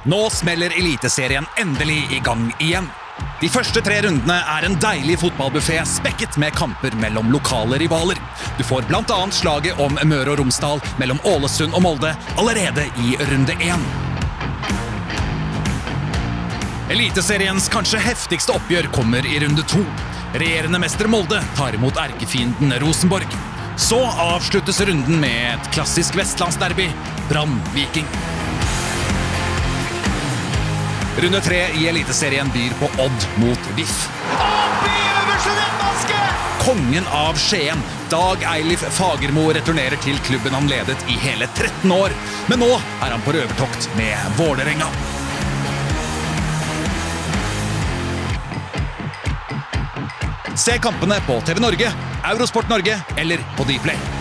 Nå smeller Eliteserien endelig i gang igjen. De første 3 rundene en deilig fotballbuffet spekket med kamper mellom lokale rivaler. Du får blant annet slaget om Møre og Romsdal mellom Ålesund og Molde allerede i runde 1. Eliteseriens kanskje heftigste oppgjør kommer i runde 2. Regjerende mester Molde tar imot erkefienden Rosenborg. Så avsluttes runden med et klassisk vestlandsderby, Brann-Viking. Runde 3 i Eliteserien byr på Odd mot VIF. Opp i øverste nettmaske! Kongen av Skien, Dag Eilif Fagermo, returnerer til klubben han ledet i hele 13 år. Men nå han på røvertokt med Vålerenga. Se kampene på TV Norge, Eurosport Norge eller på Dplay.